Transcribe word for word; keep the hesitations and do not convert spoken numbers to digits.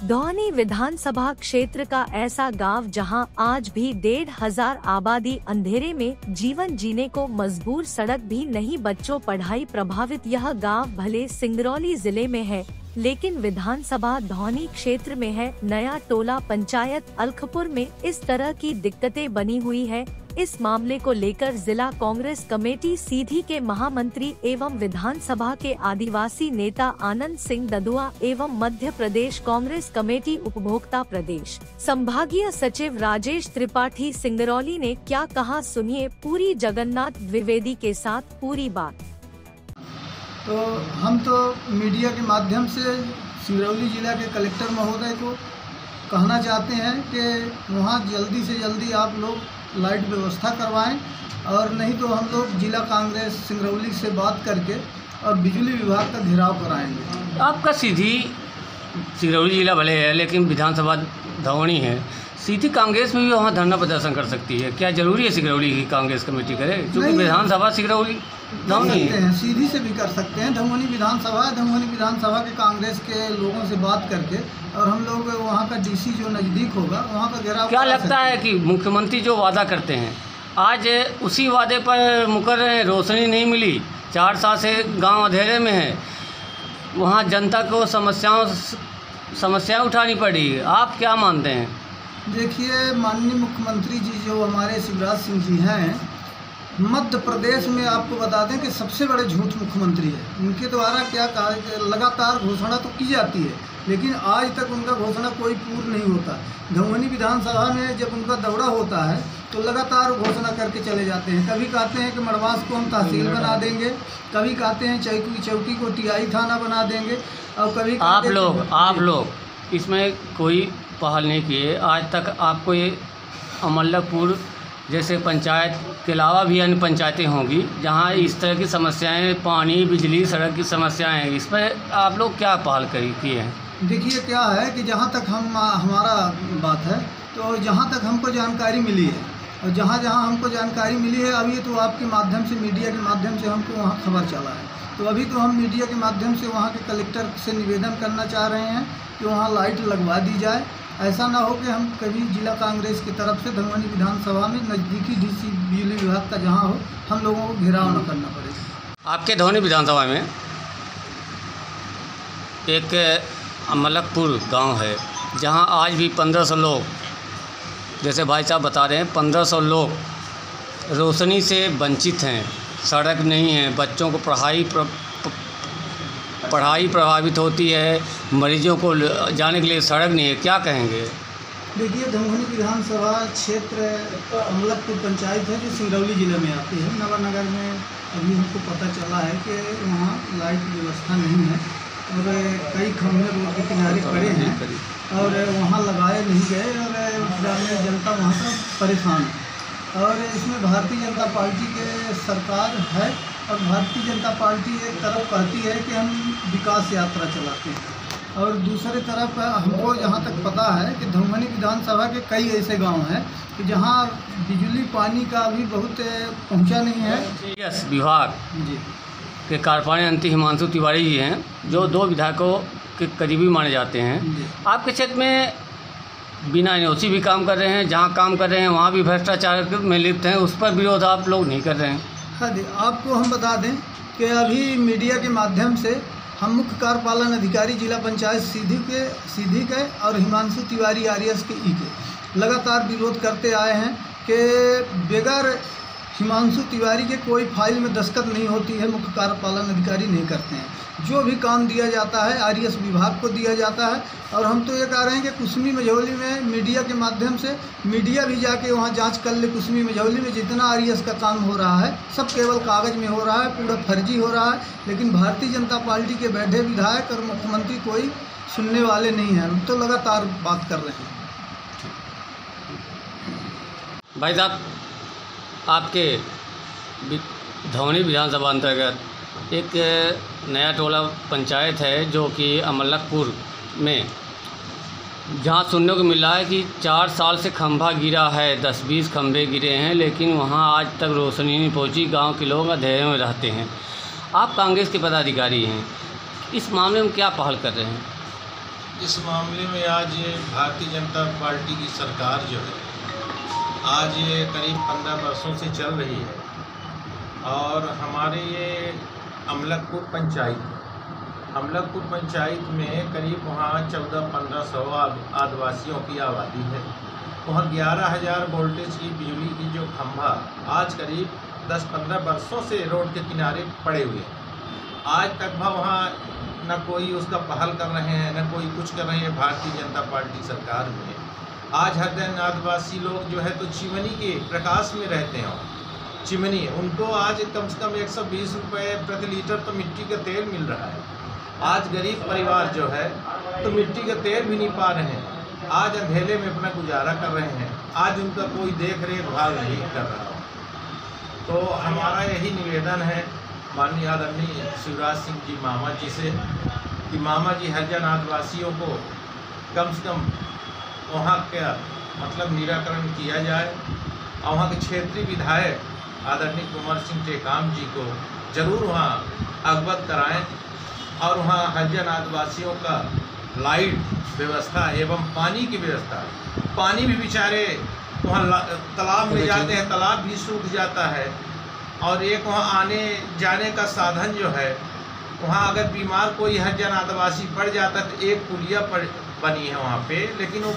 धौनी विधानसभा क्षेत्र का ऐसा गांव जहां आज भी डेढ़ हजार आबादी अंधेरे में जीवन जीने को मजबूर, सड़क भी नहीं, बच्चों पढ़ाई प्रभावित। यह गांव भले सिंगरौली जिले में है लेकिन विधानसभा धौनी क्षेत्र में है। नया टोला पंचायत अलखपुर में इस तरह की दिक्कतें बनी हुई है। इस मामले को लेकर जिला कांग्रेस कमेटी सीधी के महामंत्री एवं विधानसभा के आदिवासी नेता आनंद सिंह ददुआ एवं मध्य प्रदेश कांग्रेस कमेटी उपभोक्ता प्रदेश संभागीय सचिव राजेश त्रिपाठी सिंगरौली ने क्या कहा, सुनिए पूरी जगन्नाथ द्विवेदी के साथ पूरी बात। तो हम तो मीडिया के माध्यम से सिंगरौली जिला के कलेक्टर महोदय को कहना चाहते हैं कि वहाँ जल्दी से जल्दी आप लोग लाइट व्यवस्था करवाएं, और नहीं तो हम लोग जिला कांग्रेस सिंगरौली से बात करके और बिजली विभाग का घेराव कराएंगे। आपका सीधी सिंगरौली जिला भले है लेकिन विधानसभा धौनी है, सीधी कांग्रेस में भी वहाँ धरना प्रदर्शन कर सकती है। क्या जरूरी है सिंगरौली की कांग्रेस कमेटी करे, क्योंकि विधानसभा सिंगरौली धौनी है? सीधी से भी कर सकते हैं। धमोनी विधानसभा है, धमोनी विधानसभा के कांग्रेस के लोगों से बात करके और हम लोग वहाँ का डीसी जो नज़दीक होगा वहाँ का घेराव। क्या लगता है कि मुख्यमंत्री जो वादा करते हैं आज उसी वादे पर मुकर रहे हैं? रोशनी नहीं मिली, चार साल से गाँव अंधेरे में है, वहाँ जनता को समस्याओं समस्याएँ उठानी पड़ी। आप क्या मानते हैं? देखिए, माननीय मुख्यमंत्री जी जो हमारे शिवराज सिंह जी हैं, मध्य प्रदेश में आपको बता दें कि सबसे बड़े झूठ मुख्यमंत्री है। उनके द्वारा क्या कहा, लगातार घोषणा तो की जाती है लेकिन आज तक उनका घोषणा कोई पूर्ण नहीं होता। धमोनी विधानसभा में जब उनका दौरा होता है तो लगातार घोषणा करके चले जाते हैं। कभी कहते हैं कि मड़वास को हम तहसील बना देंगे, कभी कहते हैं चौकी चौकी को टीआई थाना बना देंगे, और कभी आप लोग आप लोग इसमें कोई पहल नहीं किए आज तक। आपको ये अमलकपुर जैसे पंचायत के अलावा भी अन्य पंचायतें होंगी जहां इस तरह की समस्याएं, पानी, बिजली, सड़क की समस्याएं, इस पर आप लोग क्या पहल करी किए हैं? देखिए, क्या है कि जहां तक हम हमारा बात है तो जहां तक हमको जानकारी मिली है और जहां जहां हमको जानकारी मिली है, अभी तो आपके माध्यम से, मीडिया के माध्यम से हमको वहाँ खबर चला है, तो अभी तो हम मीडिया के माध्यम से वहाँ के कलेक्टर से निवेदन करना चाह रहे हैं कि वहाँ लाइट लगवा दी जाए। ऐसा ना हो कि हम कभी जिला कांग्रेस की तरफ से धमोनी विधानसभा में नज़दीकी डीसी बिजली विभाग का जहां हो, हम लोगों को घेराव न करना पड़े। आपके धौनी विधानसभा में एक अमलकपुर गांव है जहां आज भी पंद्रह सौ लोग, जैसे भाई साहब बता रहे हैं, पंद्रह सौ लोग रोशनी से वंचित हैं, सड़क नहीं है, बच्चों को पढ़ाई प्र, पढ़ाई प्रभावित होती है, मरीजों को जाने के लिए सड़क नहीं है। क्या कहेंगे? देखिए, धमोनी विधानसभा क्षेत्र अमलकपुर पंचायत है जो सिंगरौली जिले में आती है। नवानगर में अभी हमको पता चला है कि वहाँ लाइट व्यवस्था नहीं है और कई खंभे रोड के किनारे पड़े हैं और वहाँ लगाए नहीं गए और ग्रामीण जनता वहाँ पर परेशान है। और इसमें भारतीय जनता पार्टी के सरकार है और भारतीय जनता पार्टी एक तरफ कहती है कि हम विकास यात्रा चलाते हैं और दूसरे तरफ हमको जहाँ तक पता है कि धमोनी विधानसभा के कई ऐसे गांव हैं कि जहाँ बिजली पानी का अभी बहुत पहुँचा नहीं है। यस, विभाग जी के कार्यपालिक हिमांशु तिवारी जी हैं जो दो विधायकों के करीबी माने जाते हैं। आपके क्षेत्र में बिना एनओसी भी काम कर रहे हैं, जहाँ काम कर रहे हैं वहाँ भी भ्रष्टाचार में लिप्त हैं, उस पर विरोध आप लोग नहीं कर रहे हैं? हाँ जी, आपको हम बता दें कि अभी मीडिया के माध्यम से हम मुख्य कार्यपालन अधिकारी जिला पंचायत सीधी के सीधी के और हिमांशु तिवारी आरएस के ई के लगातार विरोध करते आए हैं कि बगैर हिमांशु तिवारी के कोई फाइल में दस्तखत नहीं होती है, मुख्य कार्यपालन अधिकारी नहीं करते हैं। जो भी काम दिया जाता है आरएस विभाग को दिया जाता है और हम तो ये कह रहे हैं कि कुसमी मझौली में मीडिया के माध्यम से मीडिया भी जाके वहाँ जांच कर ले। कुसमी मझौली में जितना आरएस का काम हो रहा है सब केवल कागज़ में हो रहा है, पूरा फर्जी हो रहा है, लेकिन भारतीय जनता पार्टी के बैठे विधायक और मुख्यमंत्री कोई सुनने वाले नहीं हैं। हम तो लगातार बात कर रहे हैं। भाई साहब, आपके धौनी विधानसभा अंतर्गत एक नया टोला पंचायत है जो कि अमलकपुर में, जहाँ सुनने को मिला है कि चार साल से खंभा गिरा है, दस बीस खंभे गिरे हैं, लेकिन वहाँ आज तक रोशनी नहीं पहुँची, गांव के लोग अंधेरे में रहते हैं। आप कांग्रेस के पदाधिकारी हैं, इस मामले में क्या पहल कर रहे हैं? इस मामले में आज ये भारतीय जनता पार्टी की सरकार जो है आज ये करीब पंद्रह वर्षों से चल रही है और हमारे ये अमलकपुर पंचायत अमलकपुर पंचायत में करीब वहाँ चौदह पंद्रह सौ आदिवासियों की आबादी है। वहाँ ग्यारह हज़ार वोल्टेज की बिजली की जो खंभा आज करीब दस पंद्रह वर्षों से रोड के किनारे पड़े हुए हैं। आज तक वहाँ न कोई उसका पहल कर रहे हैं, न कोई कुछ कर रहे हैं। भारतीय जनता पार्टी सरकार में आज हर दिन आदिवासी लोग जो है तो चिमनी के प्रकाश में रहते हैं। चिमनी उनको आज कम से कम एक सौ बीस रुपये प्रति लीटर तो मिट्टी का तेल मिल रहा है। आज गरीब परिवार जो है तो मिट्टी का तेल भी नहीं पा रहे हैं। आज अंधेले में अपना गुजारा कर रहे हैं। आज उनका कोई देख रेख भाल नहीं कर रहा हो। तो हमारा यही निवेदन है माननीय आदरणीय शिवराज सिंह जी मामा जी से कि मामा जी हरिजन आदिवासियों को कम से कम वहाँ का मतलब निराकरण किया जाए और वहाँ के क्षेत्रीय विधायक आदरणीय कुंवर सिंह टेकाम जी को जरूर वहाँ अवगत कराएं और वहाँ हरिजन आदिवासियों का लाइट व्यवस्था एवं पानी की व्यवस्था। पानी भी बेचारे वहाँ तालाब में जाते हैं, तालाब भी सूख जाता है और एक वहाँ आने जाने का साधन जो है वहाँ अगर बीमार कोई हरिजन आदिवासी पड़ जाता है तो एक पुलिया पड़ बनी है वहाँ पे, लेकिन वो